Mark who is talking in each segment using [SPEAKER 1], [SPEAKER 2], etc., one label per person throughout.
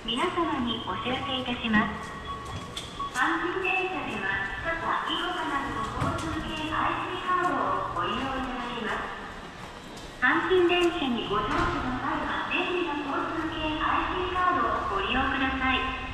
[SPEAKER 1] 皆様にお知らせいたします。阪神電車では、傘、囲碁かなどの交通系 IC カードをご利用いただけます。阪神電車にご乗車の際は、便利な交通系 IC カードをご利用ください。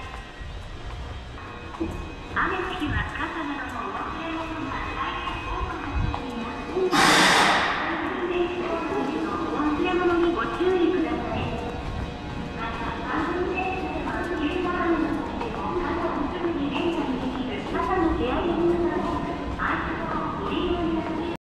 [SPEAKER 1] 雨の日は傘などのお忘れ物が大変多くなっています。阪神電車のお忘れ物にご注意ください。また、阪神電車では、急な雨の時でも傘をすぐにレンタルできる傘のシェアリングサービス、アイスをご利用いただけます。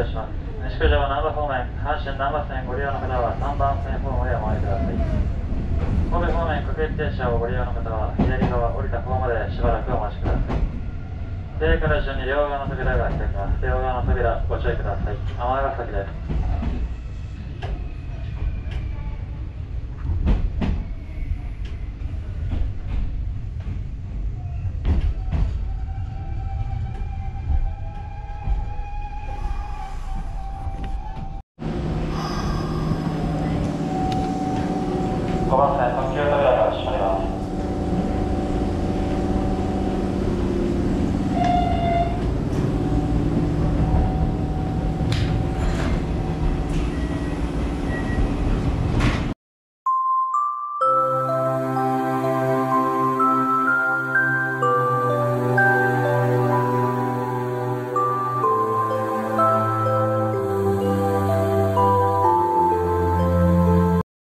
[SPEAKER 2] いします。西九条南部方面、阪神南部線ご利用の方は3番線ホームへお参りください。神戸方面各駅停車をご利用の方は左側降りた方までしばらくお待ちください。手から順に両側の扉が開きます。両側の扉ご注意ください。尼崎です。5番線特急